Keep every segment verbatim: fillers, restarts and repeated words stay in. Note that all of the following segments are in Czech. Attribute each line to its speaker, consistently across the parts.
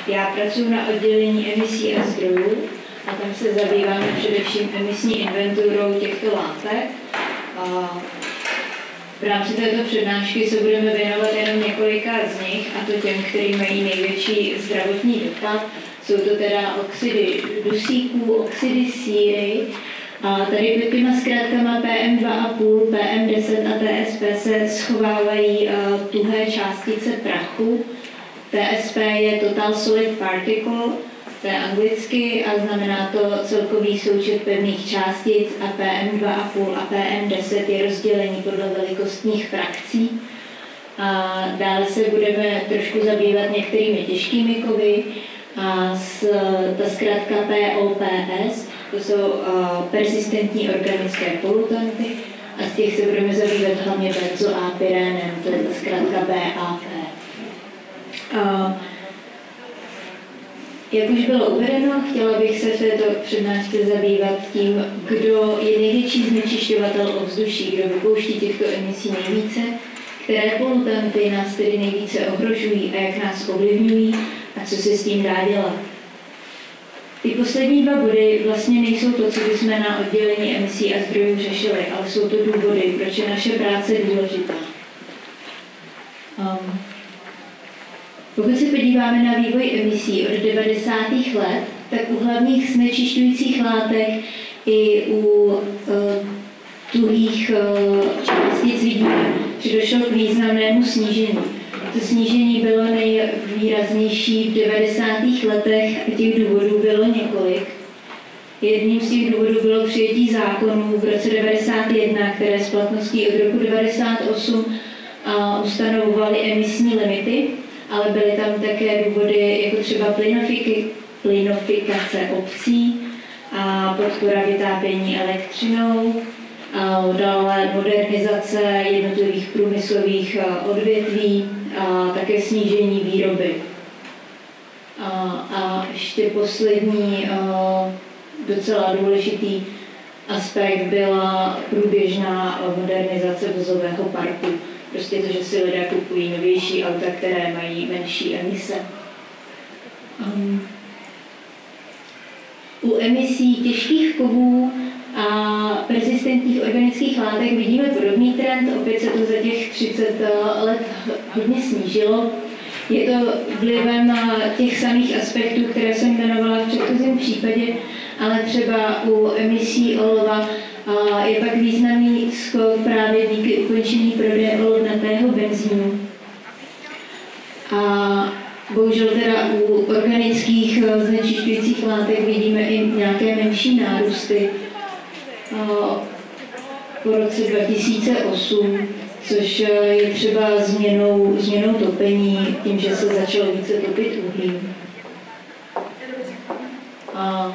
Speaker 1: Já pracuji na oddělení emisí a zdrojů a tam se zabýváme především emisní inventurou těchto látek. A v rámci této přednášky se budeme věnovat jenom několika z nich, a to těm, který mají největší zdravotní dopad. Jsou to teda oxidy dusíků, oxidy síry. A tady pod těma zkrátkama P M dva a půl, P M deset a T S P se schovávají uh, tuhé částice prachu. T S P je Total Solid Particle, to je anglicky a znamená to celkový součet pevných částic, a P M dva a půl a P M deset je rozdělení podle velikostních frakcí. A dále se budeme trošku zabývat některými těžkými kovy. A s, ta zkrátka P O P S, to jsou uh, persistentní organické polutanty, a z těch se budeme zabývat hlavně benzoapyrénem, to je ta zkrátka B A P. Uh, jak už bylo uvedeno, chtěla bych se v této přednášce zabývat tím, kdo je největší znečišťovatel ovzduší, kdo vypouští těchto emisí nejvíce, které polutanty nás tedy nejvíce ohrožují a jak nás ovlivňují a co se s tím dá dělat. Ty poslední dva body vlastně nejsou to, co bychom na oddělení emisí a zdrojů řešili, ale jsou to důvody, proč je naše práce důležitá. Um, pokud se podíváme na vývoj emisí od devadesátých let, tak u hlavních znečišťujících látek i u uh, tuhých uh, částic vidíme, že došlo k významnému snížení. To snížení bylo nejvýraznější v devadesátých letech a těch důvodů bylo několik. Jedním z těch důvodů bylo přijetí zákonů v roce devadesát jedna, které s platností od roku devadesát osm uh, ustanovovaly emisní limity, ale byly tam také důvody jako třeba plynofikace obcí a podpora vytápění elektřinou, a dále modernizace jednotlivých průmyslových odvětví a také snížení výroby. A, a ještě poslední a, docela důležitý aspekt byla průběžná modernizace vozového parku. Prostě to, že si lidé kupují novější auta, které mají menší emise. Um, u emisí těžkých kovů a persistentních organických látek vidíme podobný trend, opět se to za těch třicet let hodně snížilo. Je to vlivem těch samých aspektů, které jsem jmenovala v předchozím případě, ale třeba u emisí olova je pak významný skok právě díky ukončení prodeje olovnatého benzínu. A bohužel teda u organických znečišťujících látek vidíme i nějaké menší nárůsty po roce dva tisíce osm, což je třeba změnou, změnou topení, tím, že se začalo více topit uhlím. A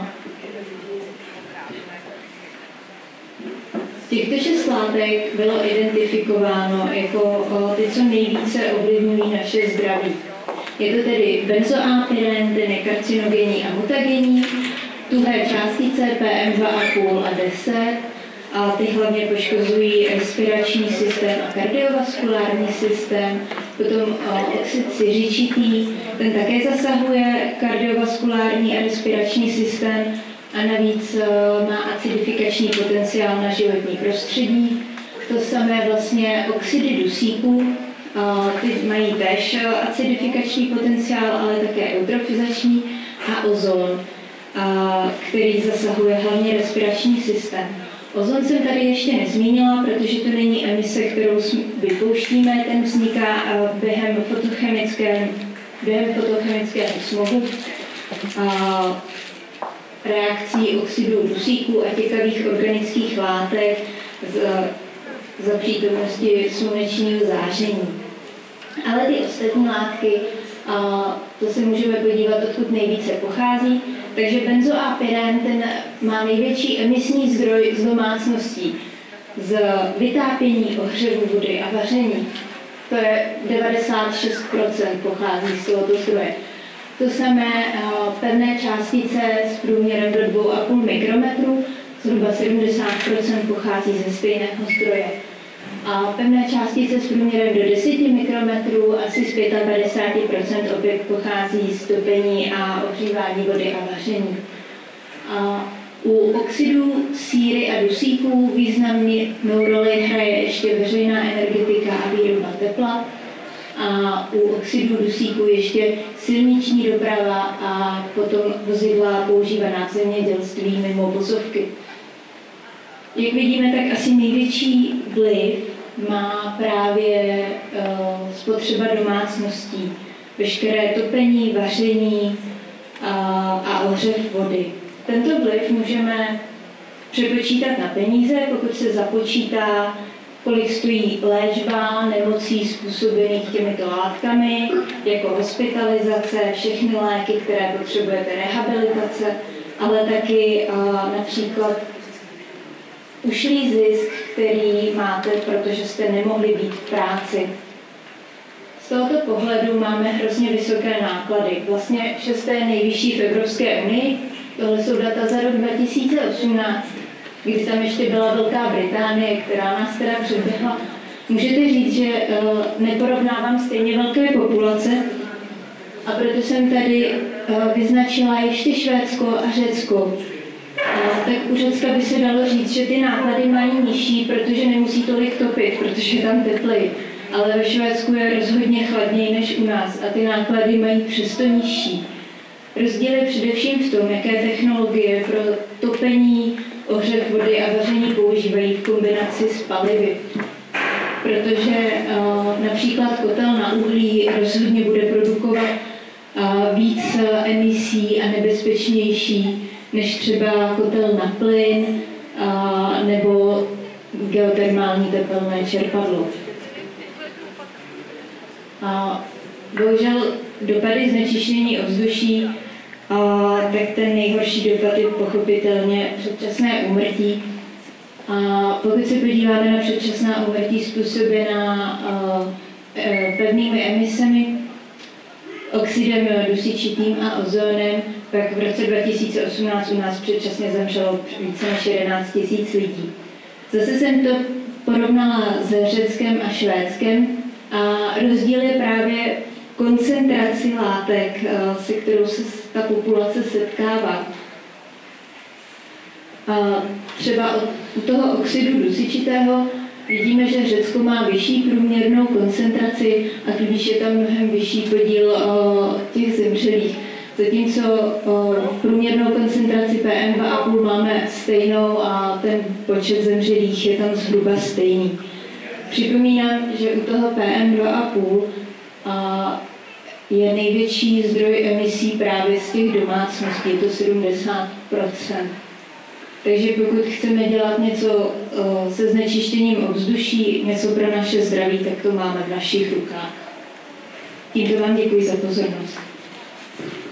Speaker 1: těchto šest látek bylo identifikováno jako ty, co nejvíce ovlivňují naše zdraví. Je to tedy benzoapyrén, ten je karcinogenní a mutagenní, tuhé částice P M dva a půl a deset, a ty hlavně poškozují respirační systém a kardiovaskulární systém. Potom oxid siřičitý, ten také zasahuje kardiovaskulární a respirační systém a navíc má acidifikační potenciál na životní prostředí. To samé vlastně oxidy dusíků, ty mají též acidifikační potenciál, ale také eutrofizační, a ozon, který zasahuje hlavně respirační systém. Ozon jsem tady ještě nezmínila, protože to není emise, kterou vypouštíme, ten vzniká během fotochemického, během fotochemického smogu, a reakcí oxidů dusíku a těkavých organických látek za, za přítomnosti slunečního záření. Ale ty ostatní látky, a to se můžeme podívat, odkud nejvíce pochází. Takže benzoapyrén, ten má největší emisní zdroj z domácností, z vytápění, ohřevu vody a vaření. To je devadesát šest procent pochází z tohoto zdroje. To samé pevné částice s průměrem do dvou a půl mikrometru, zhruba sedmdesát procent pochází ze stejného zdroje. A pevné částice s průměrem do deseti mikrometrů asi z padesát pět procent opět pochází z topení a ohřívání vody a vaření. A u oxidů síry a dusíků významnou roli hraje ještě veřejná energetika a výroba tepla. A u oxidů dusíku ještě silniční doprava a potom vozidla používaná v zemědělství mimo vozovky. Jak vidíme, tak asi největší vliv má právě uh, spotřeba domácností. Veškeré topení, vaření uh, a ohřev vody. Tento vliv můžeme přepočítat na peníze, pokud se započítá, kolik stojí léčba nemocí způsobených těmito látkami, jako hospitalizace, všechny léky, které potřebujete, rehabilitace, ale taky uh, například ušlý zisk, který máte, protože jste nemohli být v práci. Z tohoto pohledu máme hrozně vysoké náklady. Vlastně šesté nejvyšší v Evropské unii. Tohle jsou data za rok dva tisíce osmnáct, kdy tam ještě byla Velká Británie, která nás teda předběhla. Můžete říct, že uh, neporovnávám stejně velké populace, a proto jsem tady uh, vyznačila ještě Švédsko a Řecko. Tak u Řecka by se dalo říct, že ty náklady mají nižší, protože nemusí tolik topit, protože je tam tepleji. Ale ve Švédsku je rozhodně chladněji než u nás a ty náklady mají přesto nižší. Rozdíl je především v tom, jaké technologie pro topení, ohřev vody a vaření používají v kombinaci s palivy. Protože uh, například kotel na uhlí rozhodně bude produkovat uh, víc emisí a nebezpečnější než třeba kotel na plyn a, nebo geotermální tepelné čerpadlo. A, bohužel dopady znečištění ovzduší, a, tak ten nejhorší dopad je pochopitelně předčasné úmrtí. A pokud se podíváme na předčasná úmrtí způsobená pevnými emisemi, oxidem dusičitým a ozónem, tak v roce dva tisíce osmnáct u nás předčasně zemřelo více než jedenáct tisíc lidí. Zase jsem to porovnala s Řeckem a Švédskem a rozdíl je právě koncentraci látek, se kterou se ta populace setkává. A třeba u toho oxidu dusičitého vidíme, že Řecko má vyšší průměrnou koncentraci a tudíž je tam mnohem vyšší podíl o, těch zemřelých. Zatímco o, průměrnou koncentraci P M dva a půl máme stejnou a ten počet zemřelých je tam zhruba stejný. Připomínám, že u toho P M dva a půl a, je největší zdroj emisí právě z těch domácností, je to sedmdesát procent. Takže pokud chceme dělat něco se znečištěním ovzduší, něco pro naše zdraví, tak to máme v našich rukách. Tímto vám děkuji za pozornost.